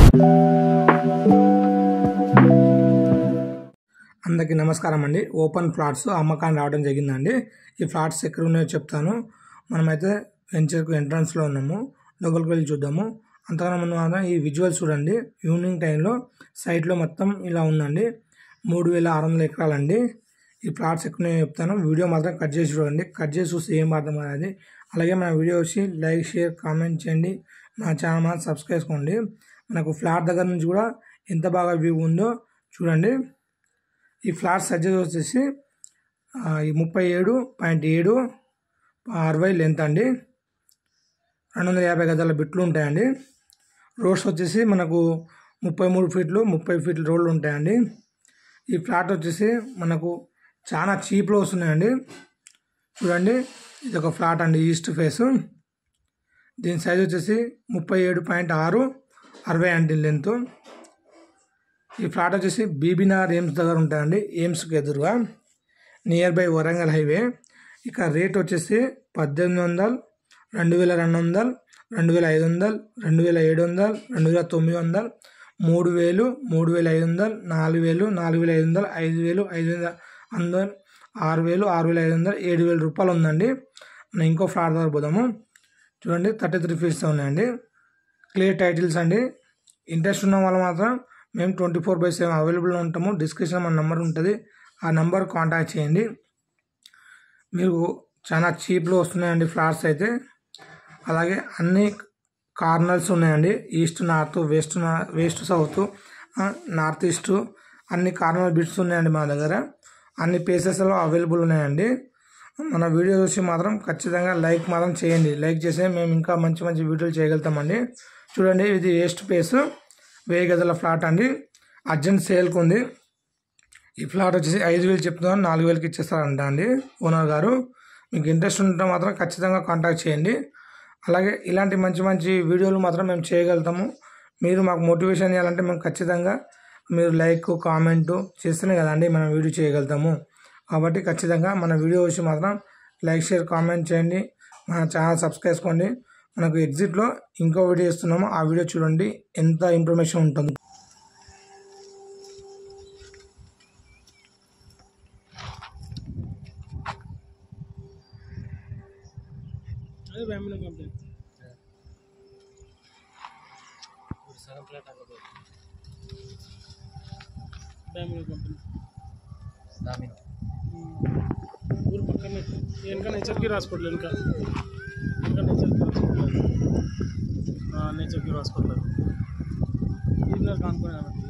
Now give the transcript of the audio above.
అందరికీ నమస్కారం అండి. ఓపెన్ ఫ్లాట్స్ అమ్మకాన్ని రావడం జరిగిందండి. ఈ ఫ్లాట్స్ ఎక్కడ ఉన్నాయో చెప్తాను. మనమైతే వెంచర్కు ఎంట్రన్స్లో ఉన్నాము. లోపలికి వెళ్ళి చూద్దాము. అంతకన్నా ముందు మాత్రం ఈ విజువల్ చూడండి. ఈవినింగ్ టైంలో సైట్లో మొత్తం ఇలా ఉందండి. 3600 ఎకరాలండి. ఈ ఫ్లాట్స్ ఎక్కడ ఉన్నాయో చెప్తాను. వీడియో మాత్రం కట్ చేసి చూడండి. కట్ చేసి చూస్తే ఏం అర్థం కాదు. అలాగే మన వీడియో వచ్చి లైక్, షేర్, కామెంట్ చేయండి. మా ఛానల్ మాత్రం సబ్స్క్రైబ్ చేసుకోండి. మనకు ఫ్లాట్ దగ్గర నుంచి కూడా ఎంత బాగా వ్యూ ఉందో చూడండి. ఈ ఫ్లాట్ సైజెస్ వచ్చేసి 37.7 60 లెంత్ అండి. 250 గజాల బిట్లు ఉంటాయండి. రోడ్స్ వచ్చేసి మనకు 33 ఫీట్లు 30 ఫీట్ల రోడ్లు ఉంటాయండి. ఈ ఫ్లాట్ వచ్చేసి మనకు చాలా చీప్లో వస్తున్నాయండి. చూడండి, ఇది ఒక ఫ్లాట్ అండి, ఈస్ట్ ఫేస్. దీని సైజ్ వచ్చేసి 37.6 60 అండి లెంత్. ఈ ఫ్లాట్ వచ్చేసి బీబీనగర్ ఎయిమ్స్ దగ్గర ఉంటాయండి. ఎయిమ్స్కి ఎదురుగా నియర్ బై వరంగల్ హైవే. ఇక రేట్ వచ్చేసి 1800, 2200, 2500, 2700, 2900, 3000, 3500, 4000, 4500, 5000, 5500, 6000, 6500, 7000 రూపాయలు ఉందండి. మనం ఇంకో ఫ్లాట్ దగ్గర పోదాము. చూడండి, 33 ఫీట్స్ ఉన్నాయండి. క్లియర్ టైటిల్స్ అండి. ఇంట్రెస్ట్ ఉన్న వాళ్ళు మాత్రం మేము 24/7 అవైలబుల్లో ఉంటాము. డిస్క్రిప్షన్ మన నెంబర్ ఉంటుంది. ఆ నెంబర్ కాంటాక్ట్ చేయండి. మీరు చాలా చీప్లో వస్తున్నాయండి ఫ్లాట్స్ అయితే. అలాగే అన్ని కార్నర్స్ ఉన్నాయండి. East, north, west south, north east అన్ని కార్నర్ బిట్స్ ఉన్నాయండి మా దగ్గర. అన్ని ప్లేసెస్లో అవైలబుల్ ఉన్నాయండి. మన వీడియో చూసి మాత్రం ఖచ్చితంగా లైక్ మాత్రం చేయండి. లైక్ చేస్తే మేము ఇంకా మంచి మంచి వీడియోలు చేయగలుగుతామండి. చూడండి, ఇది ఈస్ట్ ప్లేస్ 1000 గజాల ఫ్లాట్ అండి. అర్జెంట్ సేల్కి ఉంది. ఈ ఫ్లాట్ వచ్చేసి 5000 చెప్తున్నాను, 4000కి ఇచ్చేస్తారంట అండి ఓనర్ గారు. మీకు ఇంట్రెస్ట్ ఉంటే మాత్రం ఖచ్చితంగా కాంటాక్ట్ చేయండి. అలాగే ఇలాంటి మంచి మంచి వీడియోలు మాత్రం మేము చేయగలుగుతాము. మీరు మాకు మోటివేషన్ చేయాలంటే మేము ఖచ్చితంగా మీరు లైక్, కామెంట్ చేస్తేనే కదండి మనం వీడియో చేయగలుగుతాము. కాబట్టి ఖచ్చితంగా మన వీడియో వచ్చి మాత్రం లైక్, షేర్, కామెంట్ చేయండి. మన ఛానల్ సబ్స్క్రైబ్ చేసుకోండి. మనకు ఎగ్జిట్లో ఇంకో వీడియో ఇస్తున్నాము. ఆ వీడియో చూడండి, ఎంత ఇన్ఫర్మేషన్ ఉంటుంది. ఊరు పక్కనే వెనక నేచర్కి రాసుకోవట్లేదు. వెనక నేచర్కి రాసుకోవట్లేదు. ఇది కానుకున్నాను.